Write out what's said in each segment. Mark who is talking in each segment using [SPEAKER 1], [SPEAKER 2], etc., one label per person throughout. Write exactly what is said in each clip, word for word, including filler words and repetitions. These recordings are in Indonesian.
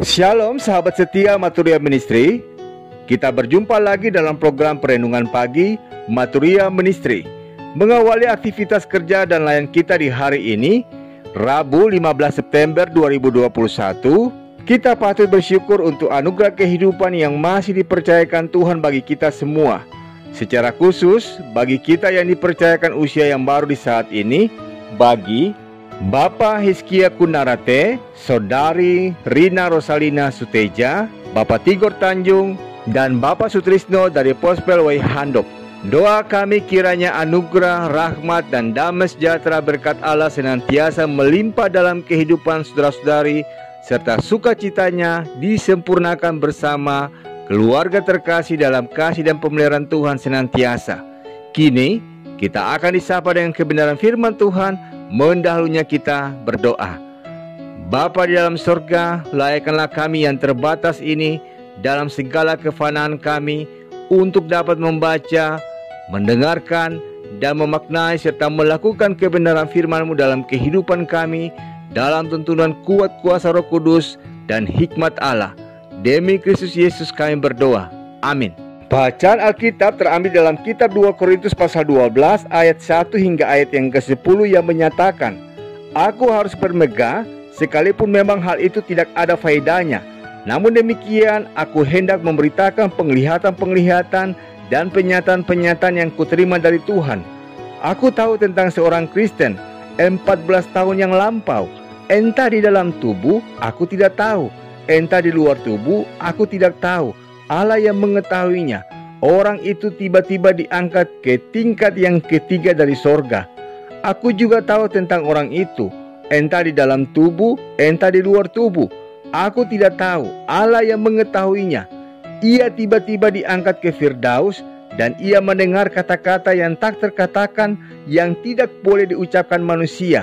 [SPEAKER 1] Shalom sahabat setia Maturia Ministry. Kita berjumpa lagi dalam program Perenungan Pagi Maturia Ministry, mengawali aktivitas kerja dan layan kita di hari ini, Rabu lima belas September dua ribu dua puluh satu. Kita patut bersyukur untuk anugerah kehidupan yang masih dipercayakan Tuhan bagi kita semua. Secara khusus bagi kita yang dipercayakan usia yang baru di saat ini, bagi Bapak Hizkia Kunarate, Saudari Rina Rosalina Suteja, Bapak Tigor Tanjung, dan Bapak Sutrisno dari Pospel Way Handok. Doa kami kiranya anugerah, rahmat, dan damai sejahtera berkat Allah senantiasa melimpah dalam kehidupan saudara-saudari, serta sukacitanya disempurnakan bersama keluarga terkasih dalam kasih dan pemeliharaan Tuhan senantiasa. Kini kita akan disapa dengan kebenaran firman Tuhan. Mendahulunya kita berdoa. Bapa di dalam surga, layakkanlah kami yang terbatas ini dalam segala kefanaan kami untuk dapat membaca, mendengarkan, dan memaknai serta melakukan kebenaran firman-Mu dalam kehidupan kami, dalam tuntunan kuat kuasa Roh Kudus dan hikmat Allah. Demi Kristus Yesus kami berdoa. Amin. Bacaan Alkitab terambil dalam kitab dua Korintus pasal dua belas ayat satu hingga ayat yang ke sepuluh yang menyatakan, Aku harus bermegah sekalipun memang hal itu tidak ada faedahnya. Namun demikian aku hendak memberitakan penglihatan-penglihatan dan penyataan-penyataan yang kuterima dari Tuhan. Aku tahu tentang seorang Kristen empat belas tahun yang lampau. Entah di dalam tubuh aku tidak tahu, entah di luar tubuh aku tidak tahu. Allah yang mengetahuinya. Orang itu tiba-tiba diangkat ke tingkat yang ketiga dari sorga. Aku juga tahu tentang orang itu, entah di dalam tubuh, entah di luar tubuh. Aku tidak tahu. Allah yang mengetahuinya. Ia tiba-tiba diangkat ke Firdaus, dan ia mendengar kata-kata yang tak terkatakan, yang tidak boleh diucapkan manusia.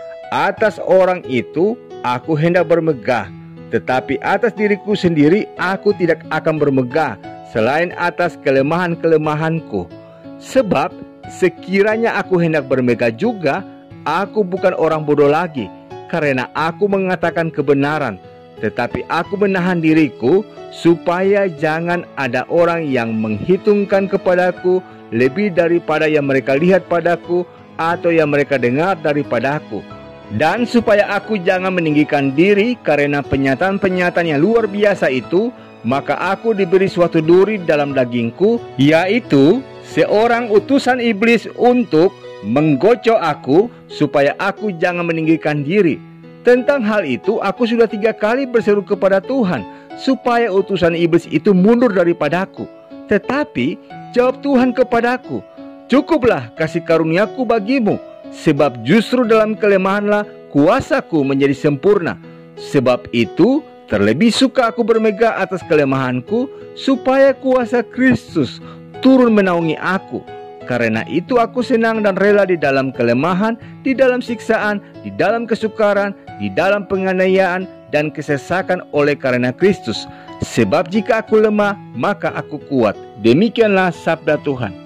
[SPEAKER 1] Atas orang itu aku hendak bermegah, tetapi atas diriku sendiri aku tidak akan bermegah, selain atas kelemahan-kelemahanku. Sebab sekiranya aku hendak bermegah juga, aku bukan orang bodoh lagi, karena aku mengatakan kebenaran. Tetapi aku menahan diriku, supaya jangan ada orang yang menghitungkan kepadaku lebih daripada yang mereka lihat padaku, atau yang mereka dengar daripadaku. Dan supaya aku jangan meninggikan diri karena penyataan-penyataan yang luar biasa itu, maka aku diberi suatu duri dalam dagingku, yaitu seorang utusan iblis untuk menggocok aku, supaya aku jangan meninggikan diri. Tentang hal itu aku sudah tiga kali berseru kepada Tuhan, supaya utusan iblis itu mundur daripadaku. Tetapi jawab Tuhan kepadaku, Cukuplah kasih karuniaku bagimu, sebab justru dalam kelemahanlah kuasaku menjadi sempurna. Sebab itu terlebih suka aku bermegah atas kelemahanku, supaya kuasa Kristus turun menaungi aku. Karena itu aku senang dan rela di dalam kelemahan, di dalam siksaan, di dalam kesukaran, di dalam penganiayaan dan kesesakan oleh karena Kristus. Sebab jika aku lemah, maka aku kuat. Demikianlah sabda Tuhan.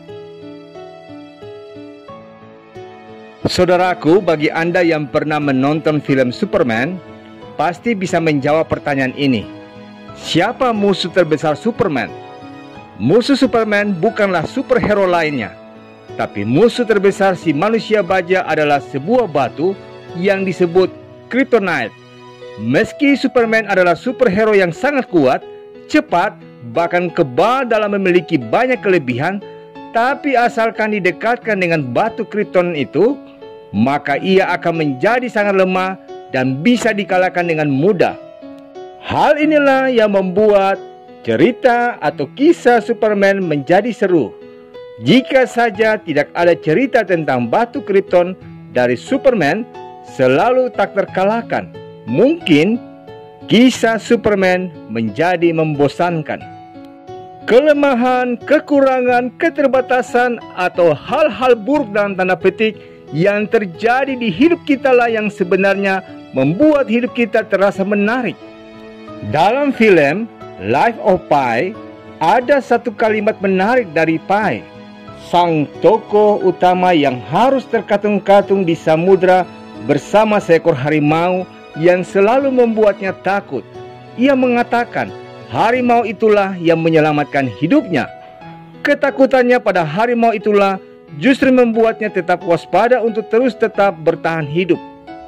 [SPEAKER 1] Saudaraku, bagi Anda yang pernah menonton film Superman, pasti bisa menjawab pertanyaan ini. Siapa musuh terbesar Superman? Musuh Superman bukanlah superhero lainnya, tapi musuh terbesar si manusia baja adalah sebuah batu yang disebut Kryptonite. Meski Superman adalah superhero yang sangat kuat, cepat, bahkan kebal dalam memiliki banyak kelebihan, tapi asalkan didekatkan dengan batu Krypton itu, maka ia akan menjadi sangat lemah dan bisa dikalahkan dengan mudah. Hal inilah yang membuat cerita atau kisah Superman menjadi seru. Jika saja tidak ada cerita tentang batu Krypton dari Superman, selalu tak terkalahkan, mungkin kisah Superman menjadi membosankan. Kelemahan, kekurangan, keterbatasan, atau hal-hal buruk dalam tanda petik yang terjadi di hidup kita lah yang sebenarnya membuat hidup kita terasa menarik. Dalam film Life of Pi, ada satu kalimat menarik dari Pi, sang tokoh utama yang harus terkatung-katung di samudra bersama seekor harimau yang selalu membuatnya takut. ia mengatakan harimau itulah yang menyelamatkan hidupnya. Ketakutannya pada harimau itulah justru membuatnya tetap waspada untuk terus tetap bertahan hidup.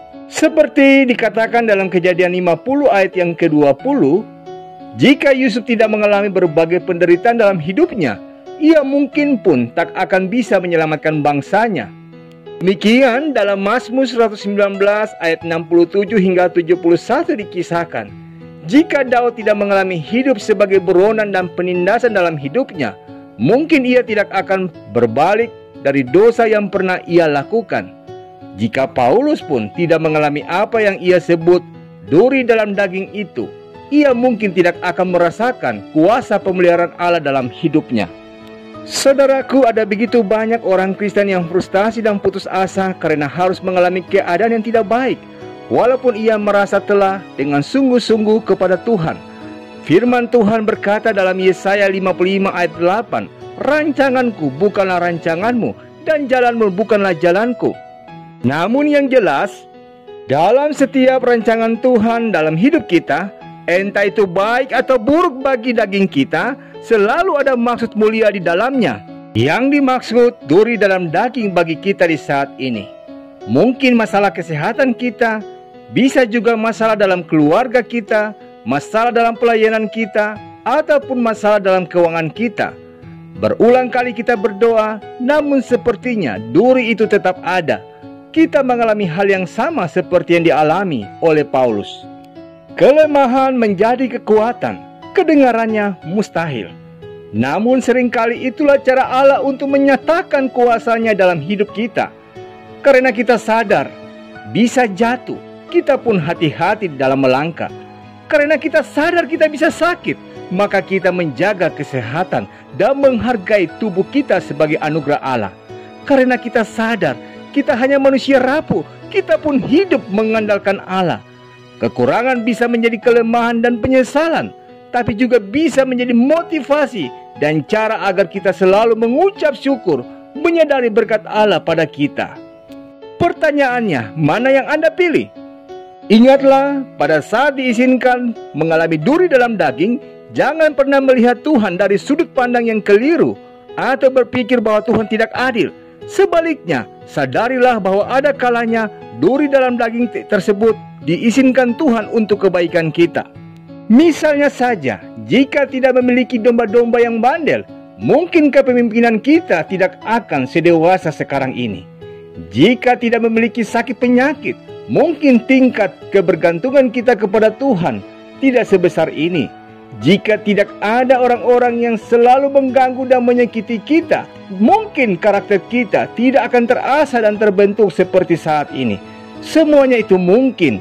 [SPEAKER 1] Seperti dikatakan dalam Kejadian lima puluh ayat yang ke dua puluh, jika Yusuf tidak mengalami berbagai penderitaan dalam hidupnya, ia mungkin pun tak akan bisa menyelamatkan bangsanya. Demikian dalam Mazmur seratus sembilan belas ayat enam puluh tujuh hingga tujuh puluh satu dikisahkan, jika Daud tidak mengalami hidup sebagai buronan dan penindasan dalam hidupnya, mungkin ia tidak akan berbalik dari dosa yang pernah ia lakukan. Jika Paulus pun tidak mengalami apa yang ia sebut duri dalam daging itu, ia mungkin tidak akan merasakan kuasa pemeliharaan Allah dalam hidupnya. Saudaraku, ada begitu banyak orang Kristen yang frustasi dan putus asa karena harus mengalami keadaan yang tidak baik, walaupun ia merasa telah dengan sungguh-sungguh kepada Tuhan. Firman Tuhan berkata dalam Yesaya lima puluh lima ayat delapan, rancanganku bukanlah rancanganmu, dan jalanmu bukanlah jalanku. Namun yang jelas, dalam setiap rancangan Tuhan dalam hidup kita, entah itu baik atau buruk bagi daging kita, selalu ada maksud mulia di dalamnya. Yang dimaksud duri dalam daging bagi kita di saat ini, mungkin masalah kesehatan kita, bisa juga masalah dalam keluarga kita, masalah dalam pelayanan kita, ataupun masalah dalam keuangan kita. Berulang kali kita berdoa, namun sepertinya duri itu tetap ada. Kita mengalami hal yang sama seperti yang dialami oleh Paulus. Kelemahan menjadi kekuatan, kedengarannya mustahil. Namun seringkali itulah cara Allah untuk menyatakan kuasanya dalam hidup kita. Karena kita sadar, bisa jatuh, kita pun hati-hati dalam melangkah. Karena kita sadar kita bisa sakit, maka kita menjaga kesehatan dan menghargai tubuh kita sebagai anugerah Allah. Karena kita sadar, kita hanya manusia rapuh, kita pun hidup mengandalkan Allah. Kekurangan bisa menjadi kelemahan dan penyesalan, tapi juga bisa menjadi motivasi dan cara agar kita selalu mengucap syukur, menyadari berkat Allah pada kita. Pertanyaannya, mana yang Anda pilih? Ingatlah, pada saat diizinkan mengalami duri dalam daging, jangan pernah melihat Tuhan dari sudut pandang yang keliru atau berpikir bahwa Tuhan tidak adil. Sebaliknya, sadarilah bahwa ada kalanya duri dalam daging tersebut diizinkan Tuhan untuk kebaikan kita. Misalnya saja, jika tidak memiliki domba-domba yang bandel, mungkin kepemimpinan kita tidak akan sedewasa sekarang ini. Jika tidak memiliki sakit penyakit, mungkin tingkat kebergantungan kita kepada Tuhan tidak sebesar ini. Jika tidak ada orang-orang yang selalu mengganggu dan menyakiti kita, mungkin karakter kita tidak akan terasa dan terbentuk seperti saat ini. Semuanya itu mungkin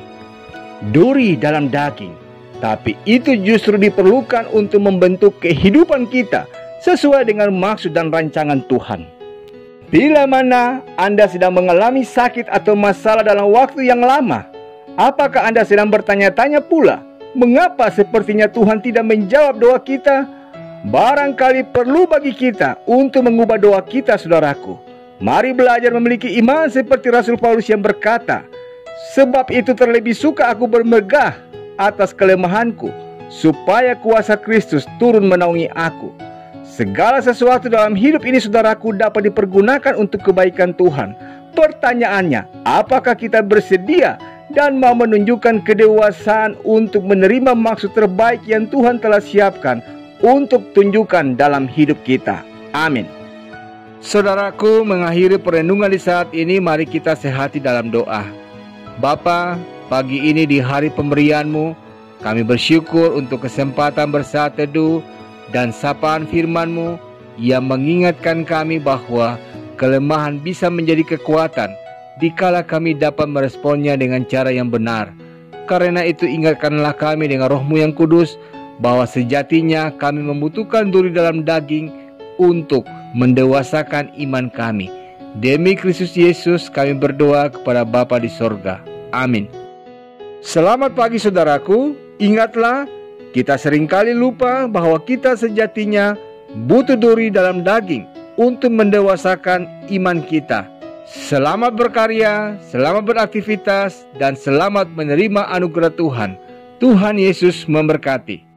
[SPEAKER 1] duri dalam daging, tapi itu justru diperlukan untuk membentuk kehidupan kita sesuai dengan maksud dan rancangan Tuhan. Bila mana Anda sedang mengalami sakit atau masalah dalam waktu yang lama, apakah Anda sedang bertanya-tanya pula, mengapa sepertinya Tuhan tidak menjawab doa kita? Barangkali perlu bagi kita untuk mengubah doa kita, saudaraku. Mari belajar memiliki iman seperti Rasul Paulus yang berkata, sebab itu terlebih suka aku bermegah atas kelemahanku, supaya kuasa Kristus turun menaungi aku. Segala sesuatu dalam hidup ini, saudaraku, dapat dipergunakan untuk kebaikan Tuhan. Pertanyaannya, apakah kita bersedia dan mau menunjukkan kedewasaan untuk menerima maksud terbaik yang Tuhan telah siapkan untuk tunjukkan dalam hidup kita? Amin. Saudaraku, mengakhiri perenungan di saat ini, mari kita sehati dalam doa. Bapa, pagi ini di hari pemberian-Mu, kami bersyukur untuk kesempatan bersaat teduh dan sapaan firman-Mu yang mengingatkan kami bahwa kelemahan bisa menjadi kekuatan dikala kami dapat meresponnya dengan cara yang benar. Karena itu ingatkanlah kami dengan Roh-Mu yang kudus bahwa sejatinya kami membutuhkan duri dalam daging untuk mendewasakan iman kami. Demi Kristus Yesus kami berdoa kepada Bapa di sorga. Amin. Selamat pagi saudaraku. Ingatlah, kita seringkali lupa bahwa kita sejatinya butuh duri dalam daging untuk mendewasakan iman kita. Selamat berkarya, selamat beraktivitas, dan selamat menerima anugerah Tuhan. Tuhan Yesus memberkati.